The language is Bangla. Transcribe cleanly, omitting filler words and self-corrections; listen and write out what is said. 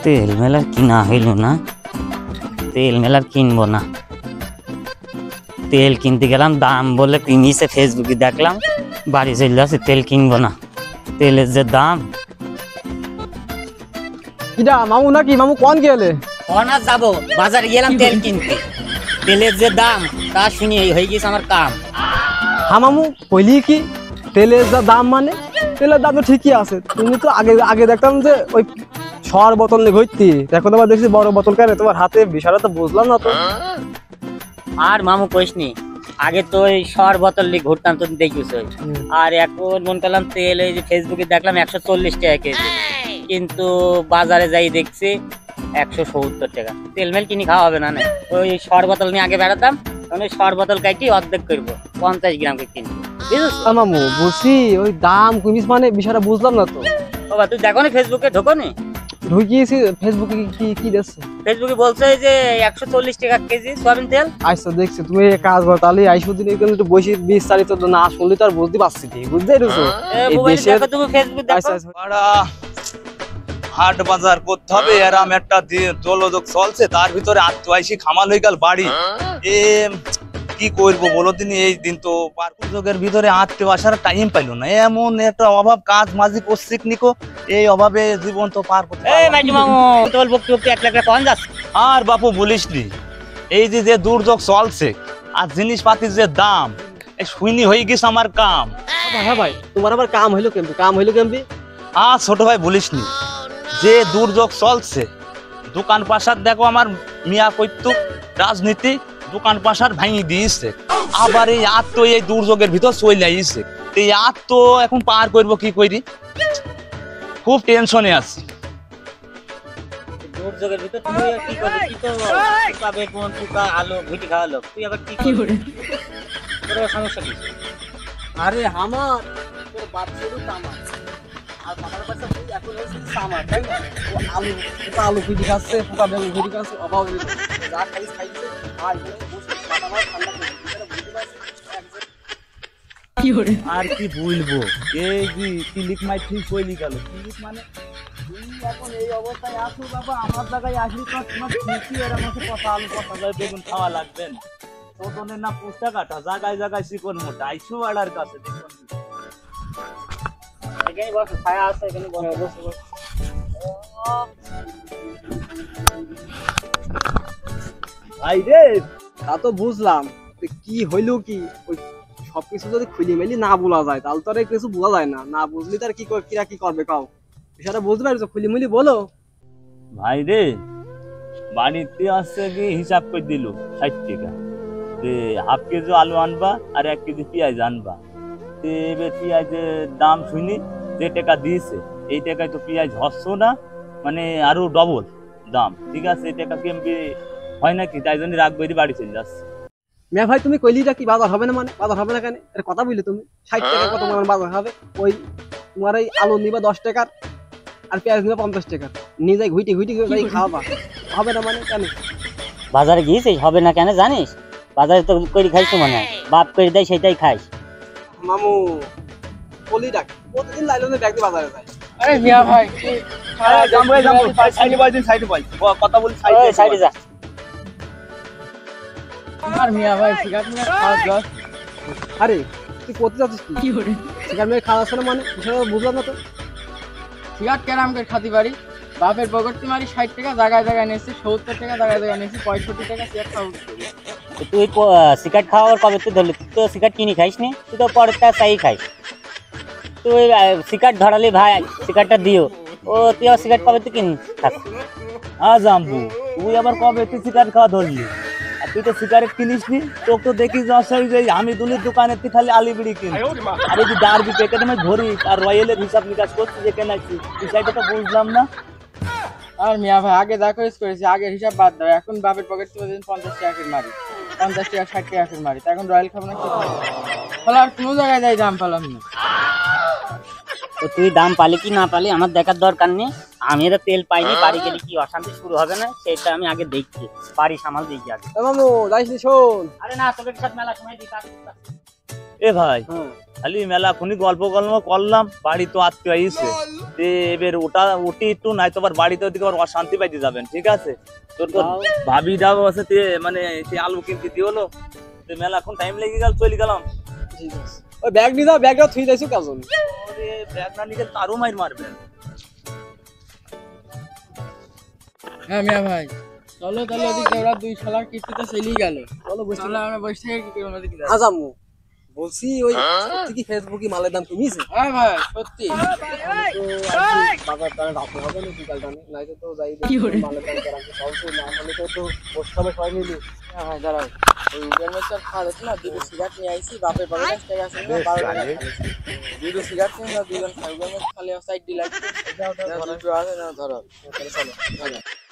তেল মেলার কিনা হইল না, তেল মেলার কিনবো না। তেল কিনতে গেলাম, দাম বলে নিচে ফেসবুকে দেখলাম, বাড়ি চলে আসে তেল কিনবো না, তেলের যে দাম। কিডা মামু নাকি? মামু কোন গেলে? অনার যাবো বাজারে গেলাম তেল কিনতে, তেলের যে দাম তা শুনে হয়ে গেছে আমার কাম। হ্যাঁ মামু কইলি কি তেলের যা দাম, মানে তেলের দাম তো ঠিকই আছে। তুমি তো আগে আগে দেখতাম যে ওই সর বোতল নিয়ে ঘুরতি, এখন তোমার দেখছি বড় বোতল কেন তোমার হাতে, বিষয়টা তো বুঝলাম না তো। আর মামু কইসনি, আগে তো ওই সর বোতল নিয়ে ঘুরতাম, তো দেখিস। আর এখন মন করলাম তেল, এই যে ফেসবুকে দেখলাম 140 টাকা কেজি, কিন্তু বাজারে যাই দেখছি 170 টাকা। তেল মেল কিনে খাওয়া হবে না। ওই সর বোতল নিয়ে আগে বেড়াতাম, তখন ওই সর বোতল কাটি অর্ধেক করবো, 50 গ্রাম করে কিনবো। মামু বুঝছি, ওই দাম কমিস মানে বিষয়টা বুঝলাম না তো। বাবা তুই দেখো নি ফেসবুকে, ঢোকো নি? ঢুকিয়েছি ফেসবুকে, কি কি দেখছে ফেসবুকে বলছে যে 140 টাকা কেজি সয়াবিন তেল। আচ্ছা দেখছি, তুমি এই কাজ করো তাহলে আইসো দিন এখানে একটু বসে বিস্তারিত না শুনলে তো আর বুঝতে পারছি ঠিক, বুঝতে পেরেছো? তুমি ফেসবুক দেখো। হাট বাজার করতে হবে, এরাম একটা দোলযোগ চলছে, তার ভিতরে আত্মআইসি খামাল হয়ে গেল বাড়ি। এ কি করবো বলো দিন, এই দিন তো যোগের ভিতরে আত্মীয় আসার টাইম পাইলো না, এমন একটা অভাব, কাজ মাঝি করছি নিকো, এই অভাবে জীবন তো পার করতে। আর বাপু বলিস নি, এই যে দুর্যোগ চলছে আর জিনিসপাতির যে দাম, এই শুনি হয়ে গেছে আমার কাম। হ্যাঁ ভাই, তোমার আবার কাম হইলো কেমনি? কাম হইলো কেমনি? আর ছোট ভাই বলিস নি, যে দুর্যোগ চলছে, দোকান পাশার দেখো আমার মিয়া কইতুক রাজনীতি, দোকান পাশার ভাঙি দিয়েছে, আবার এই তো এই দুর্যোগের ভিতর চলে আইছে, এই তো এখন পার করবো কি করি, খুব টেনশনে আছি। দুর্যোগের ভিতর তুমি কি করবে? কি তো পাবে, কোন পোকা আলো ভিটি খাওয়ালো, তুই আবার কি করে? তোর সমস্যা কি? আরে আমার তোর বাচ্চারও তামাক, আর বাবার বাচ্চা তুই এখন হচ্ছে তামাক, তাই না? ও আলু, পোকা আলু ভিটি খাচ্ছে, পোকা বেগুন ভিটি খাচ্ছে, অভাব যা খাইছে খাইছে। আর আর কি বলবো, এই যে ক্লিক মাই ঠিক হইলি গেল, ক্লিক মানে তুই এখন এই অবস্থায় আসো বাবা, আমার জায়গায় আসলি তো তোমার ঠিকই এর মধ্যে কথা আলু কথা যায়, বেগুন খাওয়া লাগবেন তোদের না পুস্তা কাটা, জায়গায় জায়গায় শিকন মোটা আইসু আড়ার কাছে দেখুন। এখানে বসো, ছায়া আছে, এখানে বসো। ভাই রে, তা তো বুঝলাম, কি হইলো কি, ওই সবকিছু যদি খুলে মেলি না বলা যায় তাহলে তো আর কিছু বোঝা যায় না, না বুঝলি তার কি কিরা কি করবে কাও, বিষয়টা বুঝতে পারছো? খুলে মিলি বলো। ভাই রে, বাড়িতে আসছে কি হিসাব করে দিল 60 টাকা, যে হাফ কেজি আলু আনবা আর 1 কেজি পেঁয়াজ আনবা। এবার পেঁয়াজের দাম শুনি যে টাকা দিয়েছে, এই টাকায় তো পেঁয়াজ হচ্ছে না, মানে আরো ডবল দাম। ঠিক আছে, এই টাকা কেমবি হয় নাকি, তাই জন্য রাগ বেরি বাড়ি চলে যাচ্ছে। মিয়া ভাই তুমি কইলিটা কি বাজার হবে না? মানে বাজার হবে না কেন? এর কথা বললে তুমি 60 টাকা কত মানে বাজার হবে? ওই তোমার এই আলু নিবা 10 টাকার আর পেঁয়াজ নিবা 50 টাকার, নিয়ে যাই ঘুইটি ঘুইটি করে খাওয়াবা, হবে না মানে কেন? বাজারে গিয়েছিস, হবে না কেন জানিস? বাজারে তো করে খাইছো, মানে বাপ করে দেয় সেটাই খাইস। মামু বলি ডাক প্রতিদিন লাইলনে ব্যাগ দিয়ে বাজারে যায়। আরে মিয়া ভাই, কথা বলি সাইডে যা। আর মিয়া ভাই সিগারেট নিয়ে খাওয়া যাস? আরে তুই কোথায় যাচ্ছিস? কি করে সিগারেট নিয়ে খাওয়া না মানে বিষয়টা বুঝলাম না তো। সিগারেট কেরাম করে খাতি পারি, বাপের পকেটে মারি 60 টাকা, জায়গায় জায়গায় নিয়েছি 70 টাকা, জায়গায় জায়গায় নিয়েছি 65 টাকা সিগারেট খাওয়া। তুই সিগারেট খাওয়ার কবে তুই ধরলি? তুই তো সিগারেট কিনে খাইস নি, তুই তো পরেরটা চাই খাইস। তুই সিগারেট ধরালি ভাই, সিগারেটটা দিও, ও তুই আর সিগারেট কবে তুই কিন থাক। জাম্বু, তুই আবার কবে তুই সিগারেট খাওয়া ধরলি? আর তুই তো সিগারেট কিনিস নি, তোকে তো দেখি যে আমি দুনির দোকানে তুই খালি আলিবিড়ি কিনি, আর এই যে ডার্বি প্যাকেটে আমি ধরি আর রয়েলের হিসাব নিকাশ করছি যে কেনাচ্ছি, বিষয়টা তো বুঝলাম না। আর মিয়া ভাই আগে যা করেছি আগের হিসাব বাদ দাও, এখন বাপের পকেট থেকে 50 টাকা করে মারি, 50 টাকা 60 টাকা করে মারি, এখন রয়্যাল খাবো না কি খাবো? ফলে আর কোনো জায়গায় যাই দাম পেলাম না। তো তুই দাম পালি কি না পালি আমার দেখার দরকার নেই, আমি এটা তেল পাইনি, বাড়ি গেলে কি অশান্তি শুরু হবে না সেটা আমি আগে দেখছি, বাড়ি সামাল দেখি আগে। মামু যাইস নি শোন। আরে না, তোকে সাথে মেলা সময় দিই। এ ভাই হ্যাঁ খালি মেলা খুনি গল্প করলাম, বাড়ি তো আত্মীয় আইছে, এবার ওটা ওটি একটু নাই তো আবার বাড়িতে ওদিকে আবার অশান্তি পাইতে যাবেন, ঠিক আছে? তোর তো যাও। ভাবি যাবো আছে তে মানে সে আলু কিনতে দিয়ে হলো, মেলা এখন টাইম লেগে গেল, চলে গেলাম। ঠিক আছে ওই ব্যাগ নিয়ে যাও, ব্যাগটা থুই যাইছো কাজন। ওরে ব্যাগ না নিয়ে গেলে তারও মাইর মারবেন। হ্যাঁ মিয়া ভাই, চলো তাহলে ওদিকে ওরা দুই শালার কিস্তিতে চলেই গেল। চলো বসে তাহলে আমরা বসে থেকে কি করবো ওদিকে যাই। আজামু বলছি ওই সত্যি কি ফেসবুকে মালের দাম কমিয়েছে? হ্যাঁ ভাই সত্যি। তো আর কি বাজার টানে রাখতে হবে না বিকাল টানে, নাইতো তো যাই মালের দাম করাতে সবসময় না হলে তো বসতে হবে সবাই মিলে। হ্যাঁ ভাই দাঁড়াও, ওই উবের মধ্যে খাওয়া হচ্ছে না, দুটো সিগারেট নিয়ে আইসি, বাপের পকেট 10 টাকা আছে না, 12 টাকা দুটো সিগারেট নিয়ে আমরা দুজন খাই, উবের মধ্যে খালি সাইড দিলাম, দুটো আছে না ধরো। চলো